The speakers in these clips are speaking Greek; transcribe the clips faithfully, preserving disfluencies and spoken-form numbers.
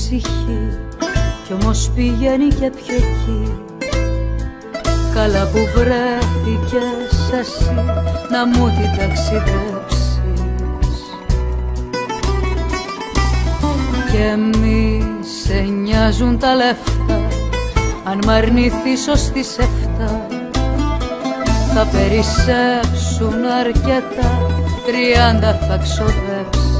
ψυχή, κι όμως πηγαίνει και πιο εκεί. Καλά που βρέθηκες εσύ να μου την ταξιδέψεις. Και μη σε νοιάζουν τα λεφτά, αν μ' αρνηθείς ως τις εφτά θα περισσέψουν αρκετά, τριάντα θα ξοδέψεις.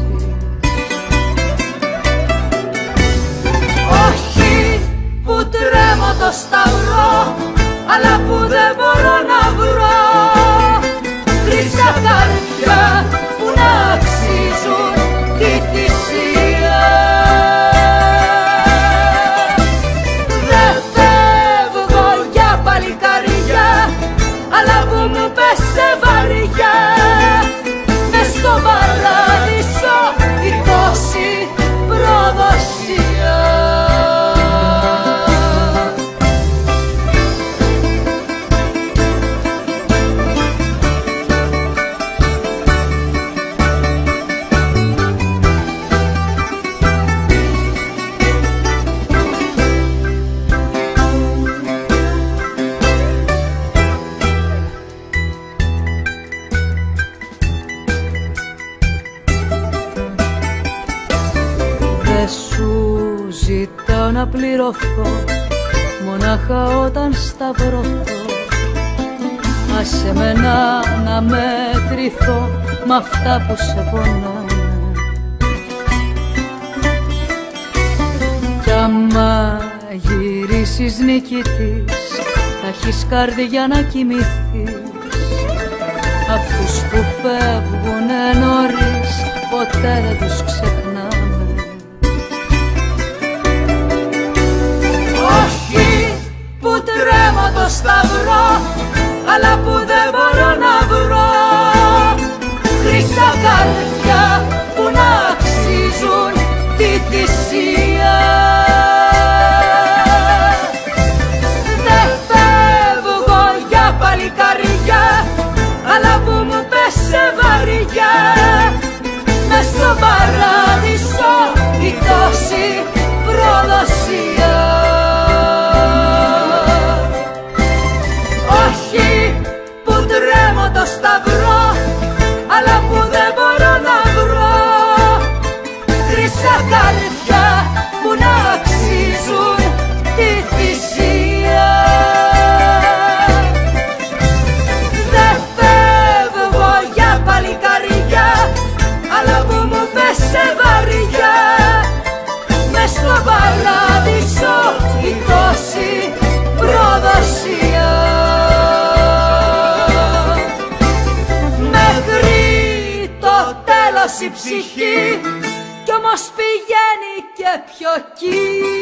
Όχι που τρέμω το σταυρό, αλλά που δεν μπορώ να βρω χρυσά καρδιά που να αξίζουν τη θυσία. Δεν φεύγω για παλικαριά, αλλά που μου πέσε βαριά μες στο παράδεισο η τόση προδοσία. Δεν σου ζητάω να πληρωθώ, μονάχα όταν σταυρωθώ. Άσε με να, να μετρηθώ μ' αυτά που σε πονάνε. Κι άμα γυρίσεις νικητής, θα έχεις καρδιά να κοιμηθείς. Αυτούς που φεύγουνε νωρίς, ποτέ δεν τους ξεχνάμε. Τρέμω το σταυρό, αλλά που δεν μπορώ να βρω χρυσά καρδιά που να αξίζουν τη θυσία. Δεν φεύγω για παλικαριά, αλλά που μου πέσε βαριά μες στο παράδεισο η τόση προδοσία. Το σταυρό, αλλά που δεν μπορώ να βρω χρυσά καρδιά που να αξίζουν τη θυσία. Δεν φεύγω για παλικαριά, αλλά που μου πέσε βαριά μες στο παράδεισο η τόση προδοσία. Η ψυχή κι όμως πηγαίνει και πιο εκεί.